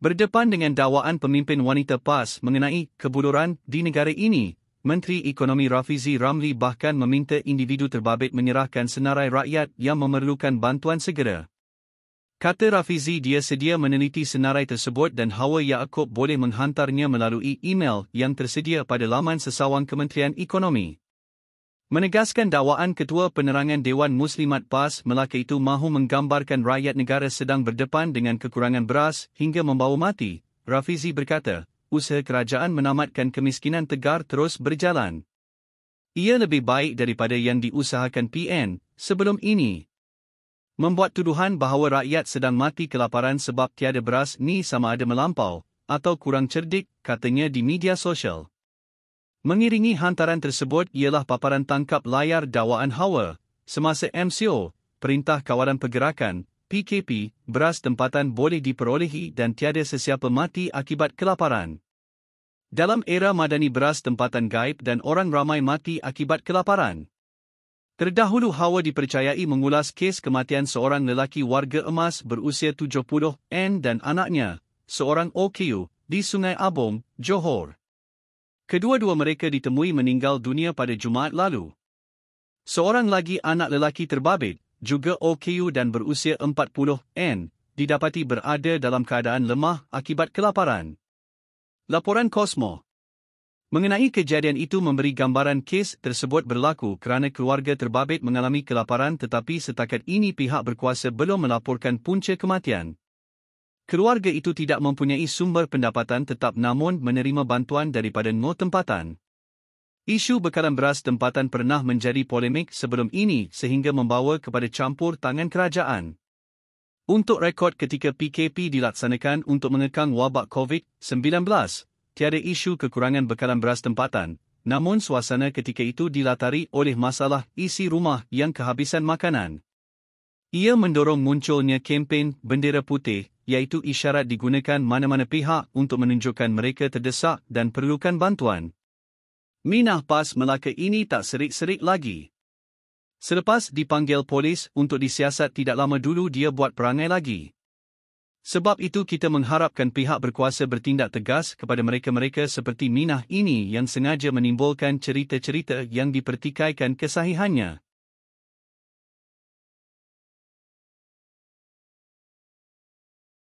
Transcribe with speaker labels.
Speaker 1: Berdepan dengan dakwaan pemimpin wanita PAS mengenai kebuluran di negara ini, Menteri Ekonomi Rafizi Ramli bahkan meminta individu terbabit menyerahkan senarai rakyat yang memerlukan bantuan segera. Kata Rafizi dia sedia meneliti senarai tersebut dan Hawa Yaakob boleh menghantarnya melalui email yang tersedia pada laman sesawang Kementerian Ekonomi. Menegaskan dakwaan Ketua Penerangan Dewan Muslimat PAS Melaka itu mahu menggambarkan rakyat negara sedang berdepan dengan kekurangan beras hingga membawa mati, Rafizi berkata, usaha kerajaan menamatkan kemiskinan tegar terus berjalan. Ia lebih baik daripada yang diusahakan PN sebelum ini. Membuat tuduhan bahawa rakyat sedang mati kelaparan sebab tiada beras ni sama ada melampau atau kurang cerdik, katanya di media sosial. Mengiringi hantaran tersebut ialah paparan tangkap layar dakwaan Hawa, semasa MCO, Perintah Kawalan Pergerakan, PKP, beras tempatan boleh diperolehi dan tiada sesiapa mati akibat kelaparan. Dalam era madani beras tempatan gaib dan orang ramai mati akibat kelaparan. Terdahulu Hawa dipercayai mengulas kes kematian seorang lelaki warga emas berusia 70 dan anaknya, seorang OKU, di Sungai Abong, Johor. Kedua-dua mereka ditemui meninggal dunia pada Jumaat lalu. Seorang lagi anak lelaki terbabit, juga OKU dan berusia 40 didapati berada dalam keadaan lemah akibat kelaparan. Laporan Kosmo mengenai kejadian itu memberi gambaran kes tersebut berlaku kerana keluarga terbabit mengalami kelaparan tetapi setakat ini pihak berkuasa belum melaporkan punca kematian. Keluarga itu tidak mempunyai sumber pendapatan tetap namun menerima bantuan daripada NGO tempatan. Isu bekalan beras tempatan pernah menjadi polemik sebelum ini sehingga membawa kepada campur tangan kerajaan. Untuk rekod ketika PKP dilaksanakan untuk mengekang wabak COVID-19, tiada isu kekurangan bekalan beras tempatan, namun suasana ketika itu dilatari oleh masalah isi rumah yang kehabisan makanan. Ia mendorong munculnya kempen bendera putih, iaitu isyarat digunakan mana-mana pihak untuk menunjukkan mereka terdesak dan perlukan bantuan. Minah PAS Melaka ini tak serik-serik lagi. Selepas dipanggil polis untuk disiasat tidak lama dulu dia buat perangai lagi. Sebab itu kita mengharapkan pihak berkuasa bertindak tegas kepada mereka-mereka seperti Minah ini yang sengaja menimbulkan cerita-cerita yang dipertikaikan kesahihannya.